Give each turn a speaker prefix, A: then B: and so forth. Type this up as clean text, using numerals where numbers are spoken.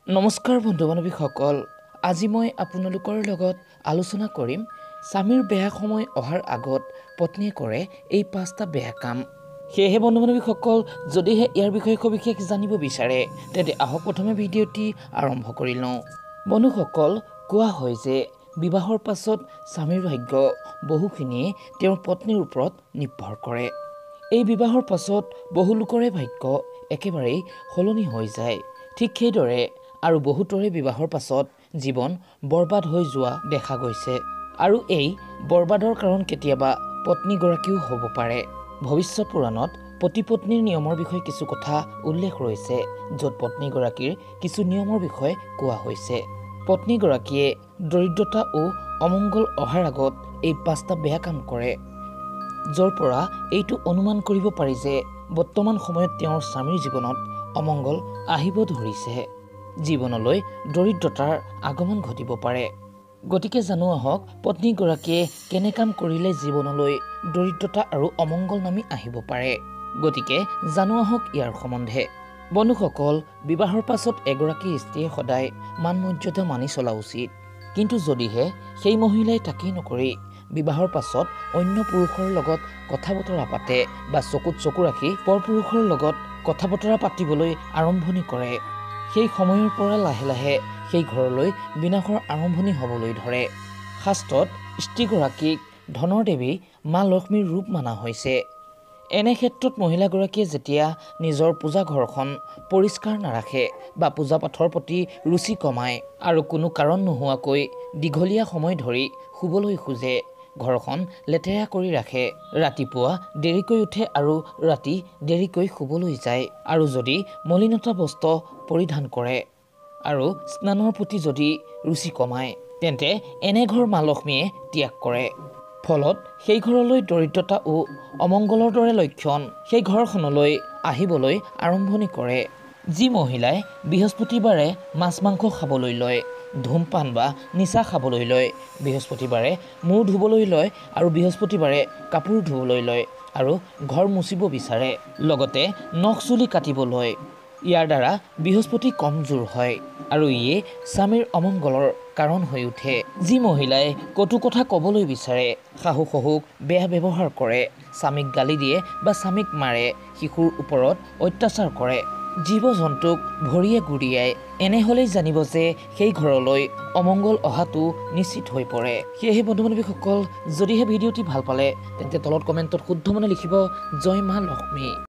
A: নমস্কাৰ বন্ধু বান্ধৱীসকল, আজি মই আপোনালোকৰ লগত আলোচনা কৰিম স্বামীৰ বেয়া সময় অহাৰ আগত পত্নীয়ে কৰে এই 5টা বেয়া কাম। সেয়েহে বন্ধু বান্ধৱীসকল, যদিহে ইয়াৰ বিষয়ে সবিশেষ জানিব বিচাৰে তেন্তে আহক প্ৰথমে ভিডিঅ'টি আৰম্ভ কৰি লওঁ। বন্ধুসকল, কোৱা হয় যে বিবাহৰ পাছত স্বামীৰ ভাগ্য বহুখিনিয়ে তেওঁৰ পত্নীৰ ওপৰত নিৰ্ভৰ কৰে। এই বিবাহৰ পাছত বহু লোকৰে ভাগ্য একেবাৰেই সলনি হৈ যায়। ঠিক সেইদৰে আৰু বহুতৰে বিবাহৰ পাছত জীৱন বৰবাদ হৈ যোৱা দেখা গৈছে। আৰু এই বৰবাদৰ কাৰণ কেতিয়াবা পত্নীগৰাকীও হ'ব পাৰে। ভৱিষ্যত পুৰাণত পতি পত্নীৰ নিয়মৰ বিষয়ে কিছু কথা উল্লেখ ৰৈছে, য'ত পত্নীগৰাকীৰ কিছু নিয়মৰ বিষয়ে কোৱা হৈছে। পত্নীগৰাকীয়ে দৰিদ্ৰতা ও অমংগল অহাৰ আগত এই 5টা বেয়া কাম কৰে, য'ৰ পৰা এইটো অনুমান কৰিব পাৰি যে বৰ্তমান সময়ত তেওঁৰ স্বামীৰ জীৱনত অমংগল আহিব ধৰিছে। জীৱনলৈ দৰিদ্ৰতাৰ আগমন ঘটিব পাৰে। গতিকে জানো আহক পত্নীগৰাকীয়ে কেনে কাম কৰিলে জীৱনলৈ দৰিদ্ৰতা আৰু অমংগল নামি আহিব পাৰে। গতিকে জানো আহক ইয়াৰ সম্বন্ধে। বন্ধুসকল, বিবাহৰ পাছত এগৰাকী স্ত্ৰীয়ে সদায় মান মৰ্যাদা মানি চলা উচিত। কিন্তু যদিহে সেই মহিলাই তাকেই নকৰি বিবাহৰ পাছত অন্য পুৰুষৰ লগত কথা বতৰা পাতে বা চকুত চকু ৰাখি পৰপুৰুষৰ লগত কথা বতৰা পাতিবলৈ আৰম্ভণি কৰে, সেই সময়ৰ পৰা লাহে লাহে সেই ঘৰলৈ বিনাশৰ আৰম্ভণি হ'বলৈ ধৰে। শাস্ত্ৰত স্ত্ৰীগৰাকীক ধনৰ দেৱী মা লক্ষ্মীৰ ৰূপ মানা হৈছে। এনে ক্ষেত্ৰত মহিলাগৰাকীয়ে যেতিয়া নিজৰ পূজা ঘৰখন পৰিষ্কাৰ নাৰাখে বা পূজা পাঠৰ প্ৰতি ৰুচি কমায় আৰু কোনো কাৰণ নোহোৱাকৈ দীঘলীয়া সময় ধৰি শুবলৈ খোজে, ঘৰখন লেতেৰা কৰি ৰাখে, ৰাতিপুৱা দেৰিকৈ উঠে আৰু ৰাতি দেৰিকৈ শুবলৈ যায়, আৰু যদি মলিনতা বস্ত্ৰ পৰিধান কৰে আৰু স্নানৰ প্ৰতি যদি ৰুচি কমায়, তেন্তে এনে ঘৰ মা লক্ষ্মীয়ে ত্যাগ কৰে। ফলত সেই ঘৰলৈ দৰিদ্ৰতা ও অমংগলৰ দৰে লক্ষণ সেই ঘৰখনলৈ আহিবলৈ আৰম্ভণি কৰে। যি মহিলাই বৃহস্পতিবাৰে মাছ মাংস খাবলৈ লয়, ধূমপান বা নিচা খাবলৈ লয়, বৃহস্পতিবাৰে মূৰ ধুবলৈ লয় আৰু বৃহস্পতিবাৰে কাপোৰ ধুবলৈ লয় আৰু ঘৰ মুচিব বিচাৰে, লগতে নখ চুলি কাটিব লয়, ইয়াৰ দ্বাৰা বৃহস্পতি কমজোৰ হয় আৰু ইয়ে স্বামীৰ অমংগলৰ কাৰণ হৈ উঠে। যি মহিলাই কটু কথা ক'বলৈ বিচাৰে, শাহু শহুক বেয়া ব্যৱহাৰ কৰে, স্বামীক গালি দিয়ে বা স্বামীক মাৰে, শিশুৰ ওপৰত অত্যাচাৰ কৰে, জীৱ জন্তুক ভৰিয়ে গুৰিয়ায়, এনে হ'লেই জানিব যে সেই ঘৰলৈ অমংগল অহাটো নিশ্চিত হৈ পৰে। সেয়েহে বন্ধু বান্ধৱীসকল, যদিহে ভিডিঅ'টি ভাল পালে তেন্তে তলত কমেণ্টত শুদ্ধ মনে লিখিব জয় মা লক্ষ্মী।